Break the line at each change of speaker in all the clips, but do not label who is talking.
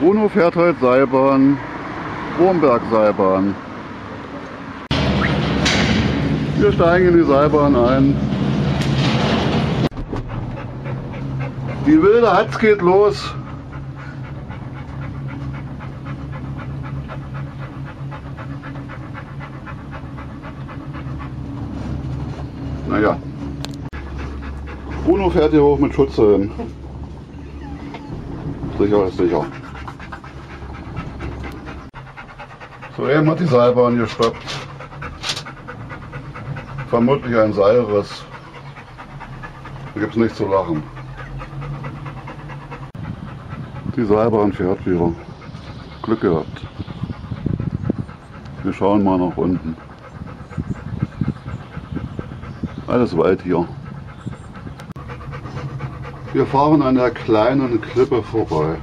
Bruno fährt heute Seilbahn, Wurmberg-Seilbahn. Wir steigen in die Seilbahn ein. Die wilde Hatz geht los. Naja, Bruno fährt hier hoch mit Schutzhelm. Sicher ist sicher. So, eben hat die Seilbahn gestoppt. Vermutlich ein Seilriss. Da gibt es nichts zu lachen. Die Seilbahn fährt wieder. Glück gehabt. Wir schauen mal nach unten. Alles Wald hier. Wir fahren an der kleinen Klippe vorbei.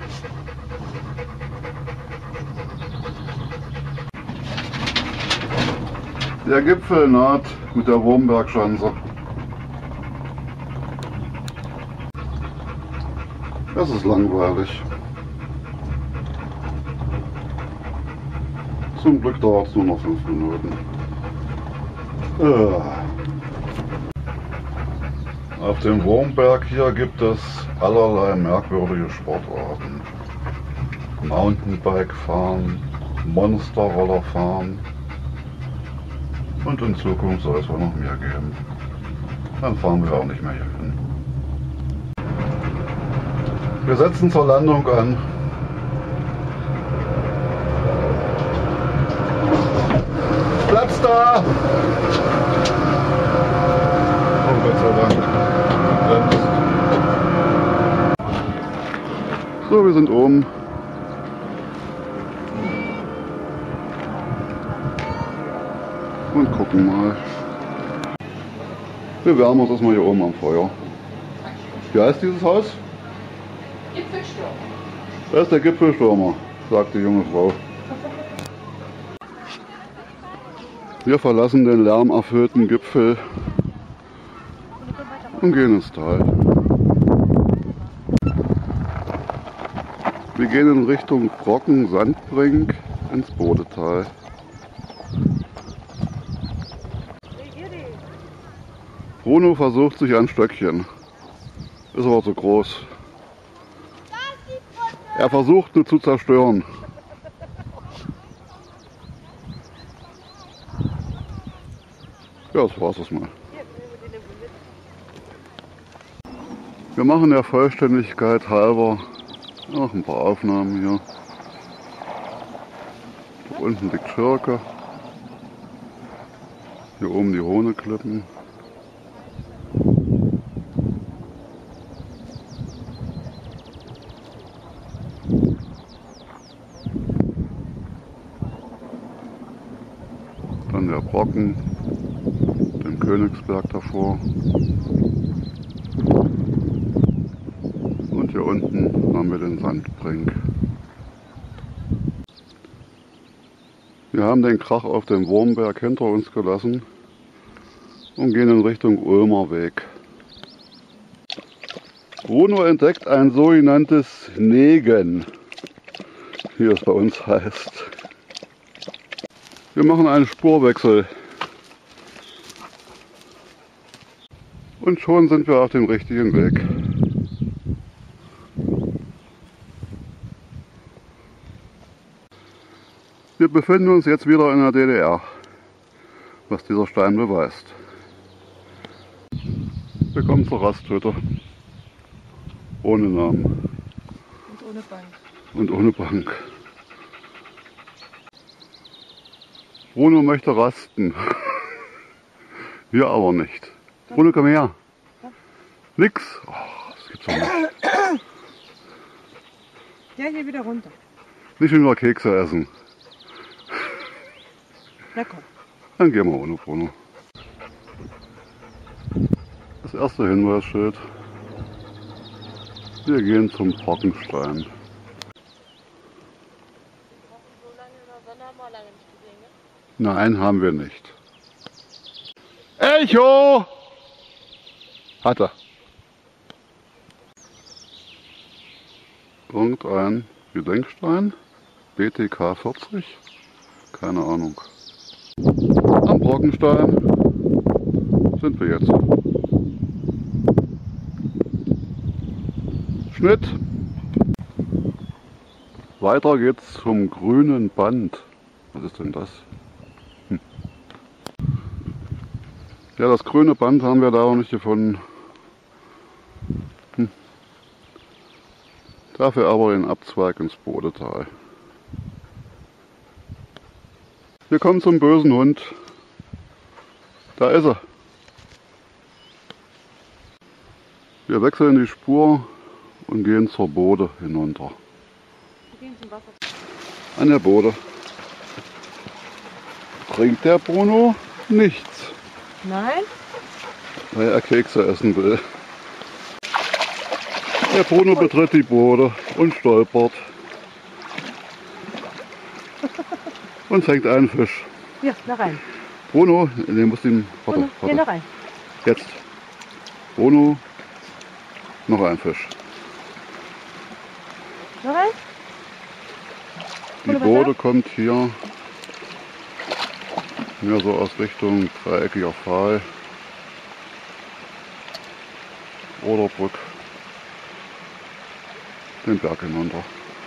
Der Gipfel naht mit der Wurmbergschanze. Das ist langweilig. Zum Glück dauert es nur noch 5 Minuten. Auf dem Wurmberg hier gibt es allerlei merkwürdige Sportarten. Mountainbike fahren, Monsterroller fahren und in Zukunft soll es wohl noch mehr geben. Dann fahren wir auch nicht mehr hier hin. Wir setzen zur Landung an. Platz da! Oh Gott sei Dank. So, wir sind oben. Und gucken mal. Wir wärmen uns erstmal hier oben am Feuer. Wie heißt dieses Haus?
Gipfelstürmer.
Das ist der Gipfelstürmer, sagt die junge Frau. Wir verlassen den lärmerfüllten Gipfel und gehen ins Tal. Wir gehen in Richtung Brocken-Sandbrink ins Bodetal. Bruno versucht sich ein Stöckchen. Ist aber zu groß. Er versucht nur zu zerstören. Ja, das war's erstmal. Wir machen der Vollständigkeit halber noch ein paar Aufnahmen hier. Da unten liegt Schirke. Hier oben die Hohneklippen. Dann der Brocken, den Königsberg davor. Und hier unten haben wir den Sandbrink. Wir haben den Krach auf dem Wurmberg hinter uns gelassen und gehen in Richtung Ulmer Weg. Bruno entdeckt ein sogenanntes Negen, wie es bei uns heißt. Wir machen einen Spurwechsel. Und schon sind wir auf dem richtigen Weg. Wir befinden uns jetzt wieder in der DDR, was dieser Stein beweist. Wir kommen zur Rasthütte. Ohne Namen.
Und ohne Bank.
Und ohne Bank. Bruno möchte rasten. Wir aber nicht. Bruno, komm her. Nix. Oh, das gibt's doch nicht.
Ja, hier wieder runter.
Nicht nur Kekse essen.
Na komm.
Dann gehen wir ohne Bruno. Das erste Hinweisschild. Wir gehen zum Brockenstein. Nein, haben wir nicht. Echo! Hat er. Irgendein Gedenkstein, BTK 40, keine Ahnung. Am Brockenstein sind wir jetzt. Schnitt. Weiter geht's zum grünen Band. Was ist denn das? Ja, das grüne Band haben wir da auch nicht gefunden. Dafür aber den Abzweig ins Bodetal. Wir kommen zum bösen Hund. Da ist er. Wir wechseln die Spur und gehen zur Bode hinunter.
Wir gehen zum Wasser.
An der Bode. Trinkt der Bruno nichts,
Nein?
weil er Kekse essen will. Der Bruno betritt die Bode und stolpert. Und fängt einen Fisch.
Ja, da rein.
Bruno, den muss ihn. Warte,
Hier noch
warte.
rein.
Jetzt. Bruno, noch ein Fisch.
Noch rein?
Die
Bruno, was
Bode kommt hier so aus Richtung dreieckiger Pfahl. Oderbrück. Den Berg hinunter.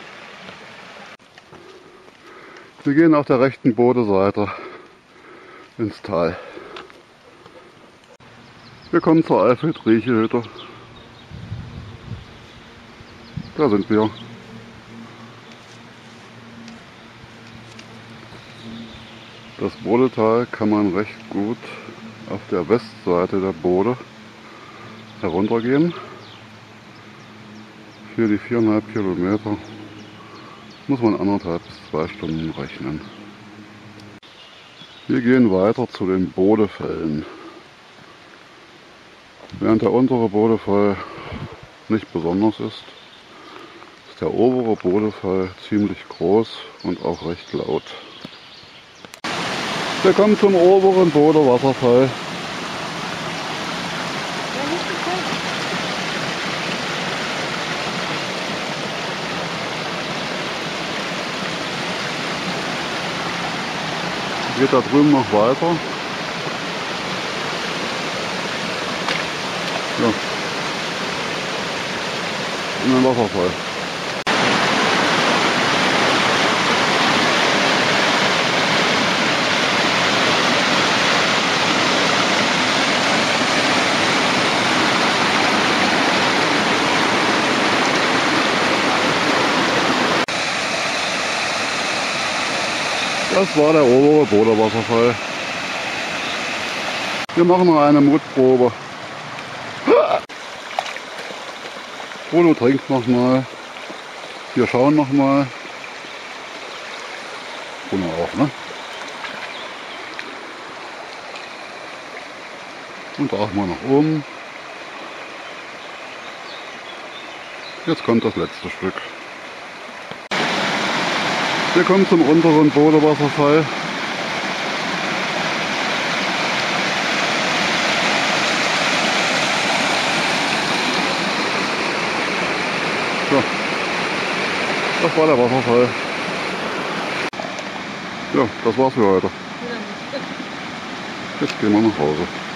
Wir gehen auf der rechten Bodeseite ins Tal. Wir kommen zur Alfred-Rieche-Hütte. Da sind wir. Das Bodetal kann man recht gut auf der Westseite der Bode heruntergehen. Für die 4,5 Kilometer muss man 1,5 bis 2 Stunden rechnen. Wir gehen weiter zu den Bodefällen. Während der untere Bodefall nicht besonders ist, ist der obere Bodefall ziemlich groß und auch recht laut. Wir kommen zum oberen Bodewasserfall. Geht da drüben noch weiter. Ja. In den Wasserfall. Das war der obere Bodewasserfall. Wir machen noch eine Mutprobe. Bruno trinkt nochmal. Wir schauen nochmal. Bruno auch, ne? Und auch mal nach oben. Jetzt kommt das letzte Stück. Wir kommen zum unteren Bodewasserfall. So, das war der Wasserfall. Ja, das war's für heute. Jetzt gehen wir nach Hause.